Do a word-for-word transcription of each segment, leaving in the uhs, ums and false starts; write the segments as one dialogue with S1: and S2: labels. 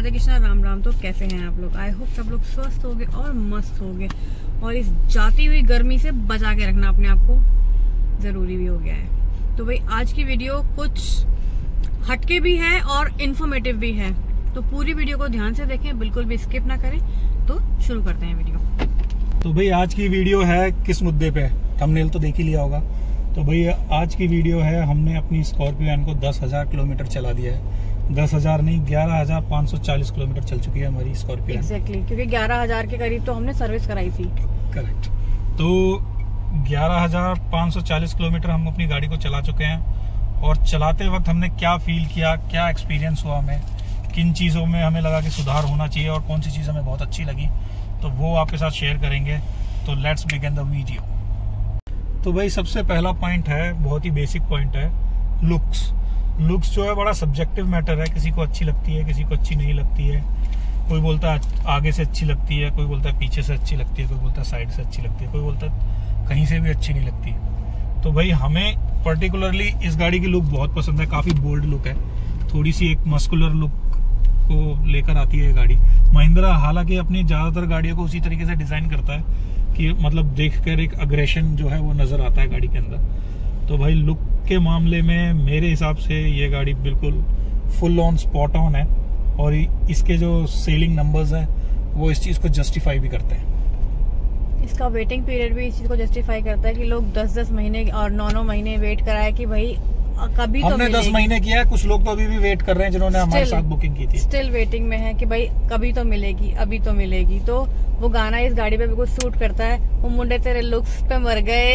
S1: राधे कृष्णा, राम राम। तो कैसे हैं आप लोग? आई होप सब लोग स्वस्थ होंगे और मस्त होंगे, और इस जाती हुई गर्मी से बचा के रखना अपने आप को जरूरी भी हो गया है। तो भाई आज की वीडियो कुछ हटके भी है और इन्फॉर्मेटिव भी है, तो पूरी वीडियो को ध्यान से देखें, बिल्कुल भी स्किप ना करें। तो शुरू करते हैं वीडियो।
S2: तो भाई आज की वीडियो है किस मुद्दे पे, थंबनेल तो देख ही लिया होगा। तो भाई आज की वीडियो है, हमने अपनी स्कॉर्पियो एन को दस हजार किलोमीटर चला दिया है। दस हजार नहीं, ग्यारह हजार पाँच सौ चालीस किलोमीटर चल चुकी है हमारी स्कॉर्पियो।
S1: एग्जैक्टली, क्योंकि ग्यारह हजार के करीब तो हमने सर्विस कराई थी।
S2: करेक्ट। तो ग्यारह हजार पाँच सौ चालीस किलोमीटर हम अपनी गाड़ी को चला चुके हैं, और चलाते वक्त हमने क्या फील किया, क्या एक्सपीरियंस हुआ हमें, किन चीज़ों में हमें लगा कि सुधार होना चाहिए और कौन सी चीज़ हमें बहुत अच्छी लगी, तो वो आपके साथ शेयर करेंगे। तो लेट्स बिगिन द वीडियो। तो भाई सबसे पहला पॉइंट है, बहुत ही बेसिक पॉइंट है, लुक्स। लुक्स जो है बड़ा सब्जेक्टिव मैटर है, किसी को अच्छी लगती है, किसी को अच्छी नहीं लगती है। कोई बोलता है आगे से अच्छी लगती है, कोई बोलता है पीछे से अच्छी लगती है, कोई बोलता है साइड से अच्छी लगती है, कोई बोलता है कहीं से भी अच्छी नहीं लगती। तो भाई हमें पर्टिकुलरली इस गाड़ी की लुक बहुत पसंद है, काफ़ी बोल्ड लुक है, थोड़ी सी एक मस्कुलर लुक को लेकर आती है ये गाड़ी। महिंद्रा हालांकि अपनी ज़्यादातर गाड़ियों को उसी तरीके से डिज़ाइन करता है कि मतलब देखकर एक अग्रेशन जो है वो नज़र आता है गाड़ी के अंदर। तो भाई लुक के मामले में मेरे हिसाब से ये गाड़ी बिल्कुल फुल ऑन स्पॉट ऑन है, और इसके जो सेलिंग नंबर्स हैं वो इस चीज़ को जस्टिफाई भी करते हैं।
S1: इसका वेटिंग पीरियड भी इस चीज़ को जस्टिफाई करता है कि लोग दस दस महीने और नौ नौ महीने वेट कराए कि भाई कभी
S2: हमने
S1: तो
S2: दस महीने किया है, कुछ लोग तो अभी भी वेट कर रहे हैं जिन्होंने हमारे साथ बुकिंग की थी।
S1: स्टिल वेटिंग में है कि भाई कभी तो मिलेगी, अभी तो मिलेगी। तो वो गाना इस गाड़ी पे बिल्कुल सूट करता है, वो मुंडे तेरे लुक्स पे मर गए।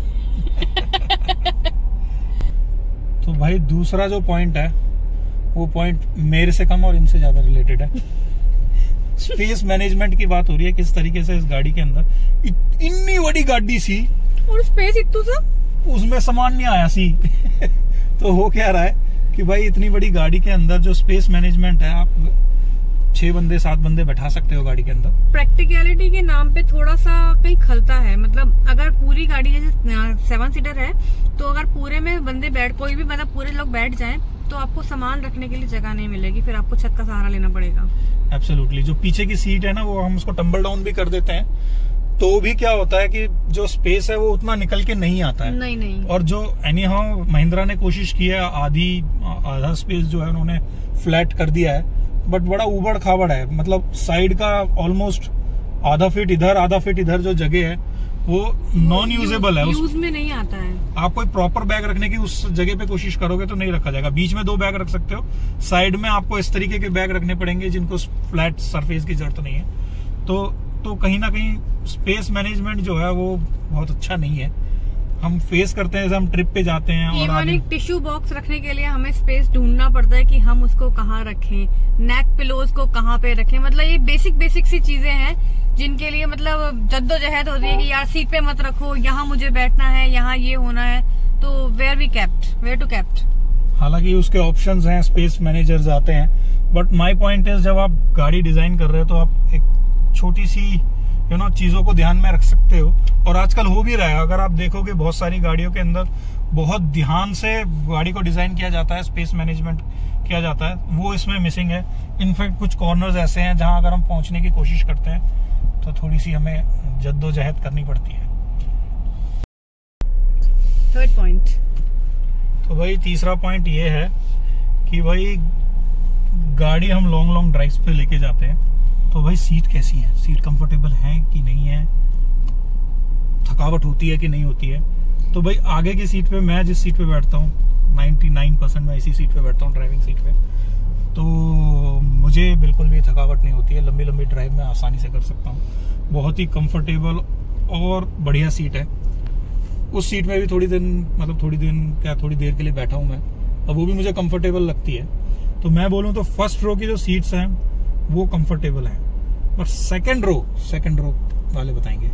S2: तो भाई दूसरा जो पॉइंट है वो पॉइंट मेरे से कम और इनसे ज्यादा रिलेटेड है। स्पेस मैनेजमेंट की बात हो रही है, किस तरीके से इस गाड़ी के अंदर इतनी बड़ी गाड़ी सी
S1: और स्पेस इतू सा,
S2: उसमें सामान नहीं आया सी। तो हो क्या रहा है कि भाई इतनी बड़ी गाड़ी के अंदर जो स्पेस मैनेजमेंट है, आप छह बंदे सात बंदे बैठा सकते हो गाड़ी के अंदर।
S1: प्रैक्टिकलिटी के नाम पे थोड़ा सा कहीं खलता है। मतलब अगर पूरी गाड़ी जैसे सेवन सीटर है, तो अगर पूरे में बंदे बैठ कोई भी मतलब पूरे लोग बैठ जाएं, तो आपको सामान रखने के लिए जगह नहीं मिलेगी, फिर आपको छत का सहारा लेना पड़ेगा।
S2: एब्सोल्युटली। जो पीछे की सीट है ना, वो हम उसको टम्बल डाउन भी कर देते हैं, तो भी क्या होता है कि जो स्पेस है वो उतना निकल के नहीं आता है।
S1: नहीं नहीं।
S2: और जो एनी हाउ महिंद्रा ने कोशिश की है, आधी आधा स्पेस जो है उन्होंने फ्लैट कर दिया है, बट बड़ा उबड़ खाबड़ है। मतलब साइड का ऑलमोस्ट आधा फीट इधर आधा फीट इधर जो जगह है वो नॉन यूजेबल है,
S1: यूज में नहीं आता है।
S2: आप कोई प्रॉपर बैग रखने की उस जगह पे कोशिश करोगे तो नहीं रखा जाएगा। बीच में दो बैग रख सकते हो, साइड में आपको इस तरीके के बैग रखने पड़ेंगे जिनको फ्लैट सरफेस की जरूरत नहीं है। तो तो कहीं ना कहीं स्पेस मैनेजमेंट जो है वो बहुत अच्छा नहीं है। हम फेस करते हैं, जैसे हम ट्रिप पे जाते हैं और
S1: इवन एक टिश्यू बॉक्स रखने के लिए हमें स्पेस ढूंढना पड़ता है कि हम उसको कहाँ रखें, नेक पिलोज को कहाँ पे रखें। मतलब ये बेसिक बेसिक सी चीजें हैं जिनके लिए मतलब जद्दोजहद होती है कि यार सीट पे मत रखो, यहाँ मुझे बैठना है, यहाँ ये होना है, तो where we kept, where to kept.
S2: हालांकि उसके ऑप्शंस हैं, स्पेस मैनेजर्स आते हैं, बट माय पॉइंट इज जब आप गाड़ी डिजाइन कर रहे हो तो आप एक छोटी सी यू नो चीजों को ध्यान में रख सकते हो। और आजकल हो भी रहा है, अगर आप देखोगे बहुत सारी गाड़ियों के अंदर बहुत ध्यान से गाड़ी को डिजाइन किया जाता है, स्पेस मैनेजमेंट किया जाता है, वो इसमें मिसिंग है। इनफैक्ट कुछ कॉर्नर्स ऐसे हैं जहां अगर हम पहुंचने की कोशिश करते हैं तो थोड़ी सी हमें जद्दोजहद करनी पड़ती है।
S1: Third point.
S2: तो भाई तीसरा पॉइंट ये है कि भाई गाड़ी हम लॉन्ग लॉन्ग ड्राइव्स पे लेके जाते हैं, तो भाई सीट कैसी है, सीट कंफर्टेबल है कि नहीं है, थकावट होती है कि नहीं होती है। तो भाई आगे की सीट पे, मैं जिस सीट पे बैठता हूँ निन्यानवे परसेंट मैं इसी सीट पे बैठता हूँ, ड्राइविंग सीट पे, तो मुझे बिल्कुल भी थकावट नहीं होती है। लंबी लंबी ड्राइव में आसानी से कर सकता हूँ, बहुत ही कंफर्टेबल और बढ़िया सीट है। उस सीट में भी थोड़ी दिन मतलब थोड़ी दिन क्या थोड़ी देर के लिए बैठा हूँ मैं, अब वो भी मुझे कंफर्टेबल लगती है। तो मैं बोलूँ तो फर्स्ट रो की जो सीट्स हैं वो कंफर्टेबल है, पर सेकंड रो सेकंड रो वाले बताएंगे।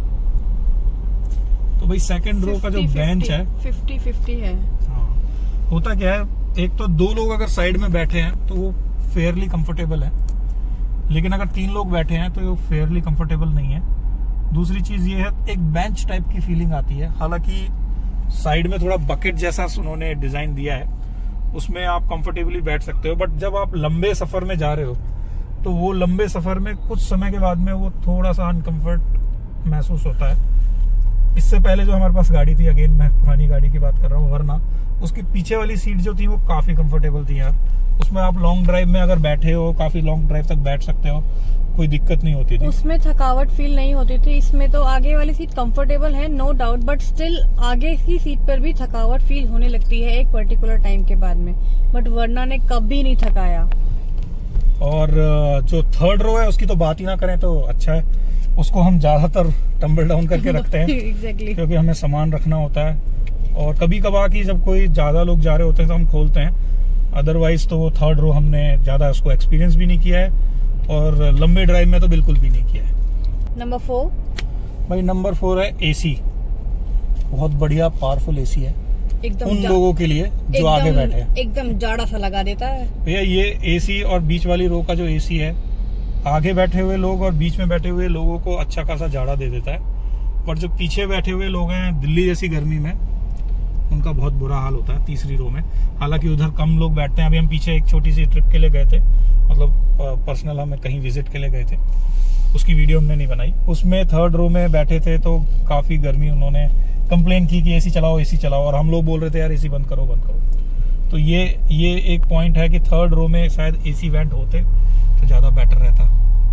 S2: तो भाई सेकंड रो का जो बेंच है
S1: फिफ्टी फिफ्टी है।
S2: हाँ, होता क्या है, एक तो दो लोग अगर साइड में बैठे हैं तो वो फेयरली कंफर्टेबल है, लेकिन अगर तीन लोग बैठे हैं तो वो फेयरली कंफर्टेबल नहीं है। दूसरी चीज ये है, एक बेंच टाइप की फीलिंग आती है। हालांकि साइड में थोड़ा बकेट जैसा उन्होंने डिजाइन दिया है, उसमें आप कंफर्टेबली बैठ सकते हो, बट जब आप लंबे सफर में जा रहे हो तो वो लंबे सफर में कुछ समय के बाद में वो थोड़ा सा अनकंफर्ट महसूस होता है। इससे पहले जो हमारे पास गाड़ी थी, अगेन मैं पुरानी गाड़ी की बात कर रहा हूँ, वरना उसकी पीछे वाली सीट जो थी वो काफी कंफर्टेबल थी यार। उसमें आप लॉन्ग ड्राइव में अगर बैठे हो, काफी लॉन्ग ड्राइव तक बैठ सकते हो, कोई दिक्कत नहीं होती थी।
S1: उसमें थकावट फील नहीं होती थी। इसमें तो आगे वाली सीट कंफर्टेबल है नो डाउट, बट स्टिल आगे की सीट पर भी थकावट फील होने लगती है एक पर्टिकुलर टाइम के बाद में, बट वर्ना ने कभी नहीं थकाया।
S2: और जो थर्ड रो है उसकी तो बात ही ना करें तो अच्छा है, उसको हम ज्यादातर टम्बल डाउन करके रखते हैं
S1: exactly.
S2: क्योंकि हमें सामान रखना होता है, और कभी कभार की जब कोई ज्यादा लोग जा रहे होते हैं तो हम खोलते हैं, अदरवाइज तो वो थर्ड रो हमने ज्यादा उसको एक्सपीरियंस भी नहीं किया है, और लंबे ड्राइव में तो बिल्कुल भी नहीं किया है।
S1: नंबर फोर
S2: भाई नंबर फोर है एसी। बहुत बढ़िया पावरफुल एसी है
S1: एकदम
S2: उन लोगों के लिए जो आगे बैठे हैं।
S1: एकदम जाड़ा सा लगा देता है
S2: भैया। ये एसी और बीच वाली रो का जो एसी है, आगे बैठे हुए लोग और बीच में बैठे हुए लोगों को अच्छा खासा जाड़ा दे देता है, पर जो पीछे बैठे हुए लोग हैं दिल्ली जैसी गर्मी में, उनका बहुत बुरा हाल होता है तीसरी रो में। हालांकि उधर कम लोग बैठते हैं। अभी हम पीछे एक छोटी सी ट्रिप के लिए गए थे, मतलब पर्सनल हमें कहीं विजिट के लिए गए थे, उसकी वीडियो हमने नहीं बनाई। उसमें थर्ड रो में बैठे थे तो काफी गर्मी, उन्होंने कंप्लेन की कि एसी चलाओ एसी चलाओ, और हम लोग बोल रहे थे यार एसी बंद करो बंद करो। तो ये ये एक पॉइंट है कि थर्ड रो में शायद एसी वेंट होते तो ज्यादा बेटर रहता।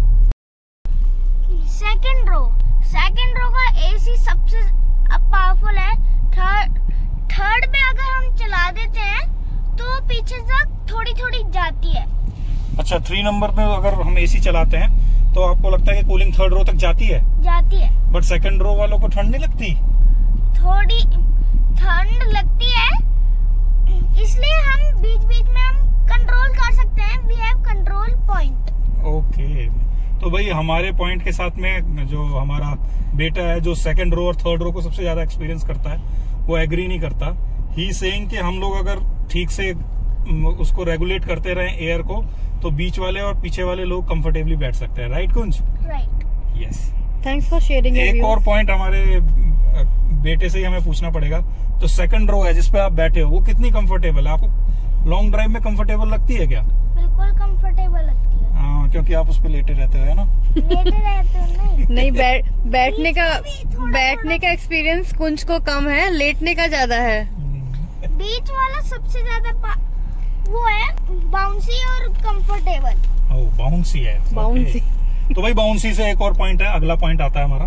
S3: सेकंड रो सेकंड रो का एसी सबसे पावरफुल है। थर्ड थर्ड में अगर हम चला देते हैं तो पीछे से थोड़ी थोड़ी जाती है।
S2: अच्छा, थ्री नंबर में अगर हम एसी चलाते हैं तो आपको लगता है कि कूलिंग थर्ड रो तक जाती है?
S3: जाती है।
S2: बट सेकंड रो वालों को ठंड नहीं लगती?
S3: थोड़ी ठंड लगती है, इसलिए हम बीच बीच में हम कंट्रोल कर सकते हैं। We have control point.
S2: Okay, तो भाई हमारे पॉइंट के साथ में जो हमारा बेटा है, जो सेकंड रो और थर्ड रो को सबसे ज्यादा एक्सपीरियंस करता है, वो एग्री नहीं करता। ही सेइंग कि हम लोग अगर ठीक से उसको रेगुलेट करते रहे एयर को, तो बीच वाले और पीछे वाले लोग कंफर्टेबली बैठ सकते हैं। Right Kunj?
S3: Right,
S2: yes.
S1: Thanks for sharing.
S2: एक और पॉइंट हमारे बेटे से ही हमें पूछना पड़ेगा, तो सेकंड रो है जिसपे आप बैठे हो, वो कितनी कंफर्टेबल है? आपको लॉन्ग ड्राइव में कंफर्टेबल लगती है क्या?
S3: बिल्कुल कंफर्टेबल लगती है।
S2: हाँ, क्योंकि आप उस पे लेटे रहते हो, है ना?
S3: लेटे रहते हो नहीं
S1: नहीं, बैठ बैठने का बैठने का एक्सपीरियंस कुंज को कम है, लेटने का ज्यादा है।
S3: बीच वाला सबसे ज्यादा वो है बाउंसी और कंफर्टेबल।
S2: ओह, बाउंसी है।
S1: बाउंसी।
S2: तो भाई बाउंसी से एक और पॉइंट है, अगला पॉइंट आता है हमारा।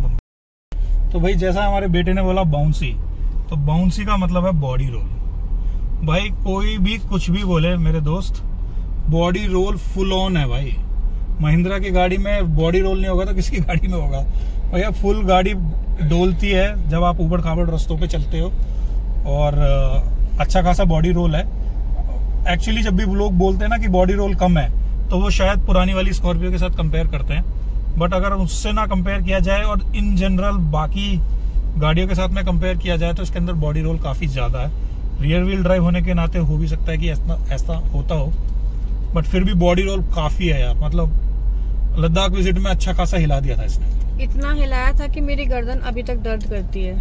S2: तो भाई जैसा हमारे बेटे ने बोला बाउंसी, तो बाउंसी का मतलब है बॉडी रोल। भाई कोई भी कुछ भी बोले मेरे दोस्त, बॉडी रोल फुल ऑन है भाई। महिंद्रा की गाड़ी में बॉडी रोल नहीं होगा तो किसकी गाड़ी में होगा? भैया फुल गाड़ी डोलती है जब आप ऊबड़ खाबड़ रास्तों पे चलते हो, और अच्छा खासा बॉडी रोल है। एक्चुअली जब भी लोग बोलते हैं ना कि बॉडी रोल कम है, तो वो शायद पुरानी वाली स्कॉर्पियो के साथ कंपेयर करते हैं, बट अगर उससे ना कंपेयर किया जाए और इन जनरल बाकी गाड़ियों के साथ में कंपेयर किया जाए तो इसके अंदर बॉडी रोल काफी ज्यादा है। रियर व्हील ड्राइव होने के नाते हो भी सकता है कि ऐसा ऐसा होता हो, बट फिर भी बॉडी रोल काफी है यार। मतलब लद्दाख विजिट में अच्छा खासा हिला दिया था इसने।
S1: इतना हिलाया था कि मेरी गर्दन अभी तक दर्द करती है।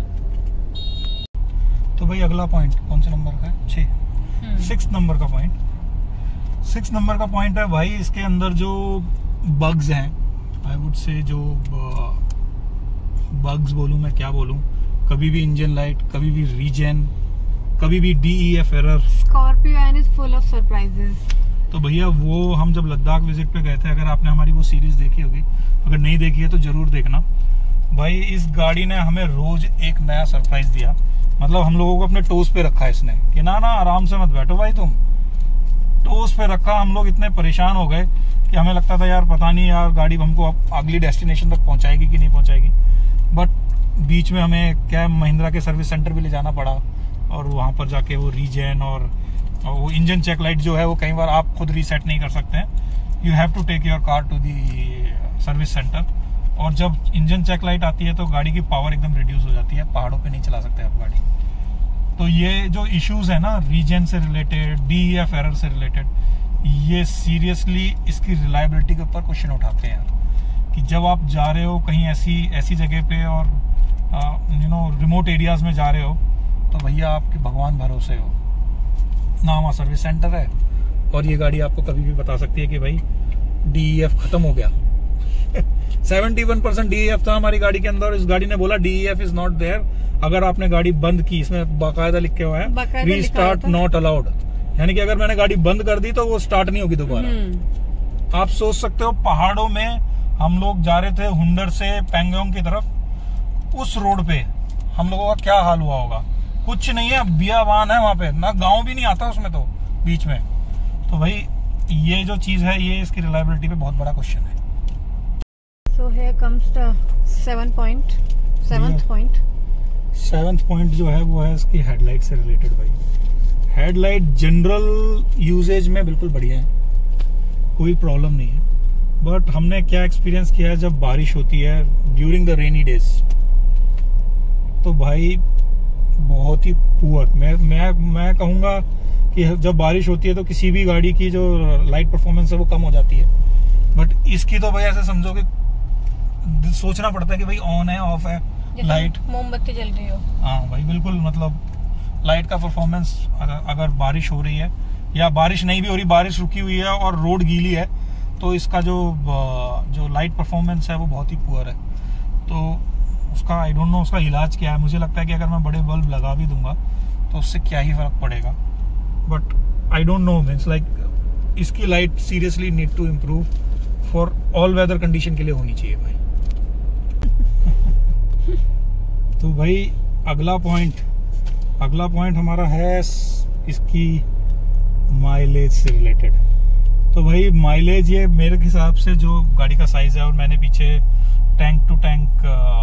S2: तो भाई अगला पॉइंट कौन से नंबर का है? छह। सिक्स नंबर का पॉइंट सिक्स नंबर का पॉइंट है भाई, इसके अंदर जो बग्स हैं, आई वुड से जो बग्स बोलूं मैं क्या बोलूं, कभी भी इंजन लाइट, कभी भी रीजन, कभी भी DEF error.
S1: Scorpio N is full of surprises.
S2: तो भैया वो हम जब लद्दाख विजिट पे गए थे, अगर आपने हमारी वो सीरीज देखी होगी, अगर नहीं देखी है तो जरूर देखना। भाई इस गाड़ी ने हमें रोज एक नया सरप्राइज दिया। मतलब हम लोगों को अपने टोस पे रखा है इसने कि ना ना आराम से मत बैठो भाई, तुम टोस पे रखा। हम लोग इतने परेशान हो गए कि हमें लगता था यार पता नहीं यार गाड़ी हमको अगली डेस्टिनेशन तक पहुंचाएगी कि नहीं पहुंचाएगी। बट बीच में हमें क्या महिंद्रा के सर्विस सेंटर भी ले जाना पड़ा, और वहां पर जाके वो रीजन और वो इंजन चेक लाइट जो है वो कई बार आप खुद रीसेट नहीं कर सकते हैं। You have to take your car to the service centre. और जब इंजन चेक लाइट आती है तो गाड़ी की पावर एकदम रिड्यूस हो जाती है, पहाड़ों पे नहीं चला सकते आप गाड़ी। तो ये जो इश्यूज है ना रीजन से रिलेटेड, डीईएफ एरर से रिलेटेड, ये सीरियसली इसकी रिलायबिलिटी के ऊपर क्वेश्चन उठाते हैं कि जब आप जा रहे हो कहीं ऐसी ऐसी जगह पे और यू नो रिमोट एरियाज में जा रहे हो, तो भैया आपके भगवान भरोसे हो ना, वहाँ सर्विस सेंटर है और ये गाड़ी आपको कभी भी बता सकती है कि भाई डी ई एफ खत्म हो गया। इकहत्तर परसेंट डी ई एफ था हमारी गाड़ी के अंदर और इस गाड़ी ने बोला D E F is not there. अगर आपने गाड़ी बंद की, इसमें बाकायदा लिखे हुआ है रीस्टार्ट नॉट अलाउड, यानी कि अगर मैंने गाड़ी बंद कर दी तो वो स्टार्ट नहीं होगी दोबारा। आप सोच सकते हो पहाड़ों में हम लोग जा रहे थे हुंडर से पैंगोंग की तरफ, उस रोड पे हम लोगों का क्या हाल हुआ होगा। कुछ नहीं है, बियाबान है वहां पे, ना गांव भी नहीं आता उसमें तो बीच में। तो भाई ये जो चीज है ये इसकी रिलायबिलिटी पे बहुत बड़ा क्वेश्चन है।
S1: So here comes the seven point, seventh point.
S2: Seventh point जो है वो है इसकी हेडलाइट से रिलेटेड। भाई हेडलाइट जनरल यूजेज में बिल्कुल बढ़िया है, कोई प्रॉब्लम नहीं है। बट हमने क्या एक्सपीरियंस किया है जब बारिश होती है ड्यूरिंग द रेनी डेज, तो भाई बहुत ही पुअर। मैं मैं मैं कहूँगा कि जब बारिश होती है तो किसी भी गाड़ी की जो लाइट परफॉर्मेंस है वो कम हो जाती है। बट इसकी तो भाई ऐसे समझो कि सोचना पड़ता है कि भाई ऑन है ऑफ है लाइट,
S1: मोमबत्ती जल रही हो।
S2: हाँ भाई बिल्कुल, मतलब लाइट का परफॉर्मेंस अगर, अगर बारिश हो रही है या बारिश नहीं भी हो रही, बारिश रुकी हुई है और रोड गीली है, तो इसका जो जो लाइट परफॉर्मेंस है वो बहुत ही पुअर है। तो उसका आई डोंट नो उसका इलाज क्या है। मुझे लगता है कि अगर मैं बड़े बल्ब लगा भी दूंगा तो उससे क्या ही फर्क पड़ेगा, but I don't know. Means like इसकी light seriously need to improve for all weather condition के लिए होनी चाहिए भाई। तो भाई अगला पॉइंट अगला पॉइंट हमारा है इसकी माइलेज से रिलेटेड। तो भाई माइलेज ये मेरे हिसाब से जो गाड़ी का साइज है, और मैंने पीछे टैंक टू टैंक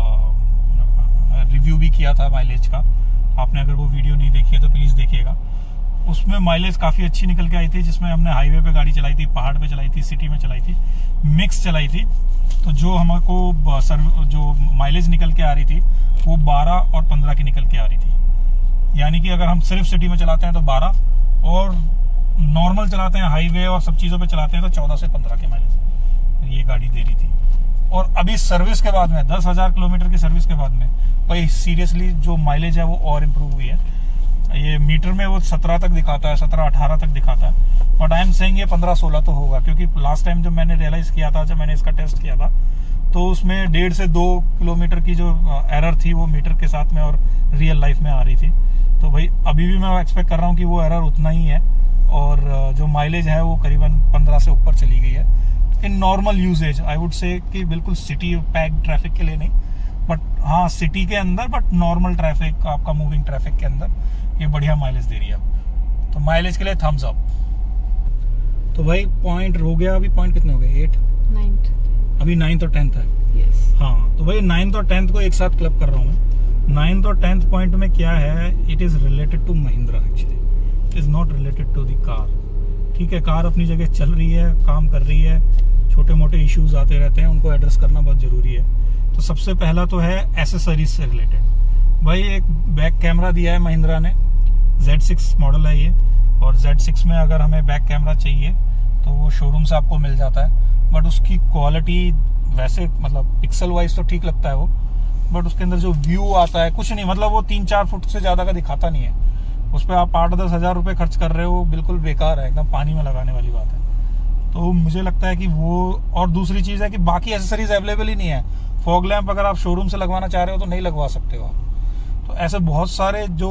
S2: रिव्यू भी किया था माइलेज का, आपने अगर वो वीडियो नहीं देखी है तो प्लीज देखिएगा। उसमें माइलेज काफी अच्छी निकल के आई थी, जिसमें हमने हाईवे पे गाड़ी चलाई थी, पहाड़ पे चलाई थी, सिटी में चलाई थी, मिक्स चलाई थी। तो जो हमको सर्व जो माइलेज निकल के आ रही थी वो बारह और पंद्रह की निकल के आ रही थी। यानी कि अगर हम सिर्फ सिटी में चलाते हैं तो बारह, और नॉर्मल चलाते हैं हाईवे और सब चीजों पे चलाते हैं तो चौदह से पंद्रह के माइलेज ये गाड़ी दे रही थी। और अभी सर्विस के बाद में दस हजार किलोमीटर की सर्विस के बाद में भाई सीरियसली जो माइलेज है वो और इम्प्रूव हुई है। ये मीटर में वो सत्रह तक दिखाता है, सत्रह अठारह तक दिखाता है, बट आई एम सेइंग ये पंद्रह सोलह तो होगा, क्योंकि लास्ट टाइम जब मैंने रियलाइज किया था, जब मैंने इसका टेस्ट किया था, तो उसमें डेढ़ से दो किलोमीटर की जो एरर थी वो मीटर के साथ में और रियल लाइफ में आ रही थी। तो भाई अभी भी मैं एक्सपेक्ट कर रहा हूँ कि वो एरर उतना ही है, और जो माइलेज है वो करीबन पंद्रह से ऊपर चली गई है in normal usage. I would say कि बिल्कुल सिटी पैक ट्रैफिक के लिए नहीं, बट हाँ सिटी के अंदर, बट नॉर्मल ट्रैफिक, आपका मूविंग ट्रैफिक के अंदर ये बढ़िया माइलेज दे रही है। तो माइलेज के लिए थम्स अप। तो भाई पॉइंट हो गया, अभी पॉइंट कितने हो गए? एट,
S1: नाइन्थ,
S2: अभी नाइन्थ और टेंथ है।
S1: yes.
S2: हाँ, तो भाई नाइन्थ और टेंथ को एक साथ क्लब कर रहा हूँ मैं। नाइन्थ और टेंथ पॉइंट में क्या है, it is related to Mahindra, actually it is not related to the car. ठीक है, कार अपनी जगह चल रही है, काम कर रही है, छोटे मोटे इश्यूज आते रहते हैं, उनको एड्रेस करना बहुत जरूरी है। तो सबसे पहला तो है एसेसरीज से रिलेटेड। भाई एक बैक कैमरा दिया है महिंद्रा ने, जेड सिक्स मॉडल है ये, और जेड सिक्स में अगर हमें बैक कैमरा चाहिए तो वो शोरूम से आपको मिल जाता है, बट उसकी क्वालिटी वैसे मतलब पिक्सल वाइज तो ठीक लगता है वो, बट उसके अंदर जो व्यू आता है कुछ नहीं, मतलब वो तीन चार फुट से ज्यादा का दिखाता नहीं है। उस पर आप आठ दस हजार रुपए खर्च कर रहे हो, बिल्कुल बेकार है, एकदम पानी में लगाने वाली बात है। तो मुझे लगता है कि वो, और दूसरी चीज है कि बाकी एसेसरीज अवेलेबल ही नहीं है। फॉग लैंप अगर आप शोरूम से लगवाना चाह रहे हो तो नहीं लगवा सकते हो आप। तो ऐसे बहुत सारे जो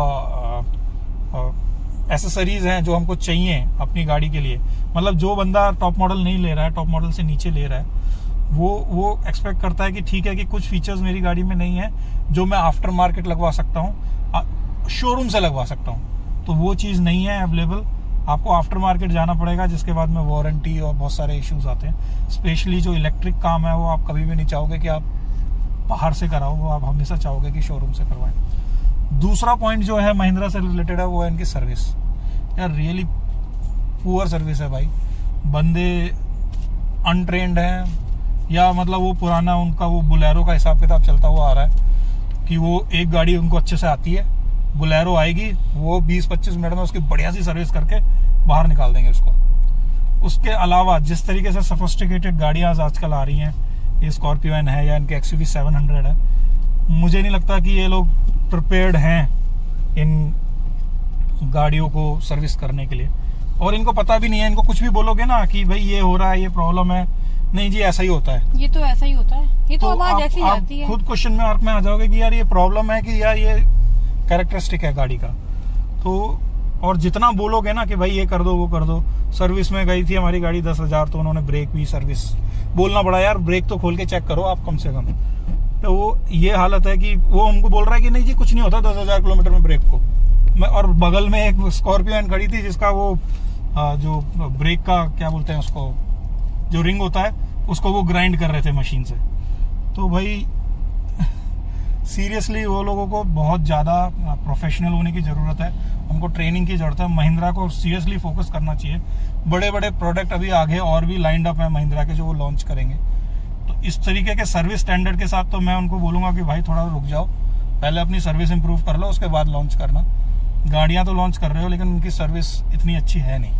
S2: एसेसरीज हैं जो हमको चाहिए अपनी गाड़ी के लिए, मतलब जो बंदा टॉप मॉडल नहीं ले रहा है, टॉप मॉडल से नीचे ले रहा है, वो वो एक्सपेक्ट करता है कि ठीक है कि कुछ फीचर्स मेरी गाड़ी में नहीं है जो मैं आफ्टर मार्केट लगवा सकता हूँ, शोरूम से लगवा सकता हूँ। तो वो चीज नहीं है अवेलेबल, आपको आफ्टर मार्केट जाना पड़ेगा, जिसके बाद में वारंटी और बहुत सारे इश्यूज आते हैं। स्पेशली जो इलेक्ट्रिक काम है वो आप कभी भी नहीं चाहोगे कि आप बाहर से कराओ, वो आप हमेशा चाहोगे कि शोरूम से करवाएं। दूसरा पॉइंट जो है महिंद्रा से रिलेटेड है वो है इनकी सर्विस। यार रियली पुअर सर्विस है भाई। बंदे अनट्रेंड हैं, या मतलब वो पुराना उनका वो बुलेरो का हिसाब किताब चलता हुआ आ रहा है कि वो एक गाड़ी उनको अच्छे से आती है, बुलेरो आएगी, वो बीस पच्चीस मिनट में उसकी बढ़िया सी सर्विस करके बाहर निकाल देंगे उसको। उसके अलावा जिस तरीके से सोफिस्टिकेटेड गाड़ियां आजकल आ रही हैं, ये स्कॉर्पियो एन है या इनके एक्सयूवी सेवन हंड्रेड है, मुझे नहीं लगता कि ये लोग प्रिपेयर्ड हैं इन गाड़ियों को सर्विस करने के लिए। और इनको पता भी नहीं है। इनको कुछ भी बोलोगे ना कि भाई ये हो रहा है, ये प्रॉब्लम है, नहीं जी ऐसा ही होता है,
S1: ये तो ऐसा ही होता है, ये तो, तो आवाज ऐसी
S2: आप,
S1: जाती है।
S2: खुद क्वेश्चन मार्क में आ जाओगे कि यार ये प्रॉब्लम है कि यार ये कैरेक्टरिस्टिक है गाड़ी का। तो और जितना बोलोगे ना कि भाई ये कर दो वो कर दो। सर्विस में गई थी हमारी गाड़ी दस हजार, तो उन्होंने ब्रेक भी सर्विस बोलना पड़ा, यार ब्रेक तो खोल के चेक करो आप कम से कम। तो वो ये हालत है कि वो हमको बोल रहा है कि नहीं जी कुछ नहीं होता दस हजार किलोमीटर में ब्रेक को। मैं और बगल में एक स्कॉर्पियो एन खड़ी थी जिसका वो जो ब्रेक का क्या बोलते हैं उसको, जो रिंग होता है उसको वो ग्राइंड कर रहे थे मशीन से। तो भाई सीरियसली वो लोगों को बहुत ज़्यादा प्रोफेशनल होने की ज़रूरत है, उनको ट्रेनिंग की ज़रूरत है। महिंद्रा को सीरियसली फोकस करना चाहिए। बड़े बड़े प्रोडक्ट अभी आगे और भी लाइंड अप है महिंद्रा के जो वो लॉन्च करेंगे। तो इस तरीके के सर्विस स्टैंडर्ड के साथ तो मैं उनको बोलूँगा कि भाई थोड़ा रुक जाओ, पहले अपनी सर्विस इंप्रूव कर लो, उसके बाद लॉन्च करना। गाड़ियाँ तो लॉन्च कर रहे हो लेकिन उनकी सर्विस इतनी अच्छी है नहीं।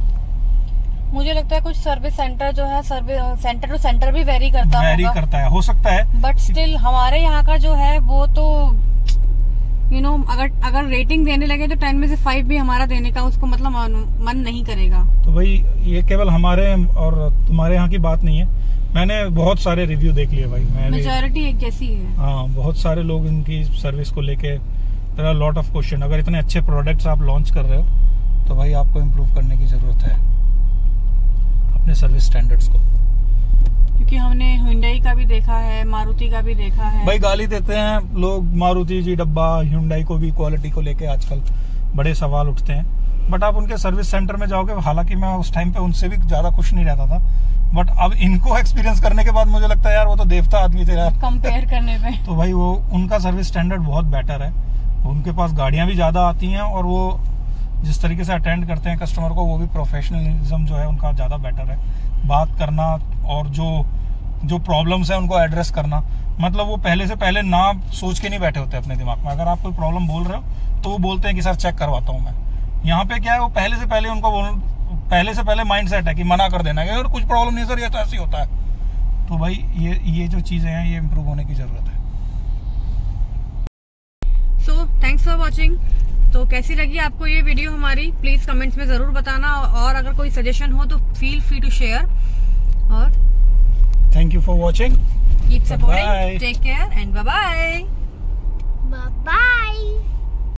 S1: मुझे लगता है कुछ सर्विस सेंटर जो है, सर्विस सेंटर टू सेंटर भी वेरी करता
S2: वेरी
S1: होगा।
S2: करता है, हो सकता है,
S1: बट स्टिल हमारे यहाँ का जो है वो तो यू you नो know, अगर अगर रेटिंग देने लगे तो टेन में से फाइव भी हमारा देने का उसको मतलब मन नहीं करेगा।
S2: तो भाई ये केवल हमारे और तुम्हारे यहाँ की बात नहीं है, मैंने बहुत सारे रिव्यू देख लिए भाई, मैंने
S1: मेजॉरिटी एक जैसी है।
S2: हाँ, बहुत सारे लोग इनकी सर्विस को लेके there are lot of question. अगर इतने अच्छे प्रोडक्ट्स आप लॉन्च कर रहे हो तो भाई आपको इम्प्रूव करने की जरूरत है अपने सर्विस स्टैंडर्ड्स को।
S1: क्योंकि हमने Hyundai का भी देखा है, मारुति का भी देखा है।
S2: भाई गाली देते हैं लोग मारुति जी डब्बा, Hyundai को भी क्वालिटी को लेके आजकल बड़े सवाल उठते हैं। बट आप उनके सर्विस सेंटर में जाओगे, हालांकि मैं उस टाइम पे उनसे भी ज्यादा खुश नहीं रहता था, बट अब इनको एक्सपीरियंस करने के बाद मुझे लगता है यार वो तो देवता आदमी थे यार
S1: कंपेयर करने में। तो
S2: भाई वो उनका सर्विस स्टैंडर्ड बहुत बेटर है, उनके पास गाड़ियां भी ज्यादा आती हैं और वो जिस तरीके से अटेंड करते हैं कस्टमर को, वो भी प्रोफेशनलिज्म जो है उनका ज़्यादा बेटर है। बात करना और जो जो प्रॉब्लम्स है उनको एड्रेस करना, मतलब वो पहले से पहले ना सोच के नहीं बैठे होते अपने दिमाग में। अगर आप कोई प्रॉब्लम बोल रहे हो तो वो बोलते हैं कि सर चेक करवाता हूँ मैं। यहाँ पे क्या है, वो पहले से पहले उनको बोल पहले से पहले माइंड सेट है कि मना कर देना कि कुछ प्रॉब्लम नहीं सर, ये तो ऐसे ही होता है। तो भाई ये ये जो चीज़ें हैं ये इम्प्रूव होने की ज़रूरत है।
S1: So thanks for watching. तो कैसी लगी आपको ये वीडियो हमारी, प्लीज कमेंट्स में जरूर बताना, और अगर कोई सजेशन हो तो फील फ्री टू शेयर। और
S2: thank you for watching,
S1: keep supporting, take care and bye bye.
S3: Bye bye.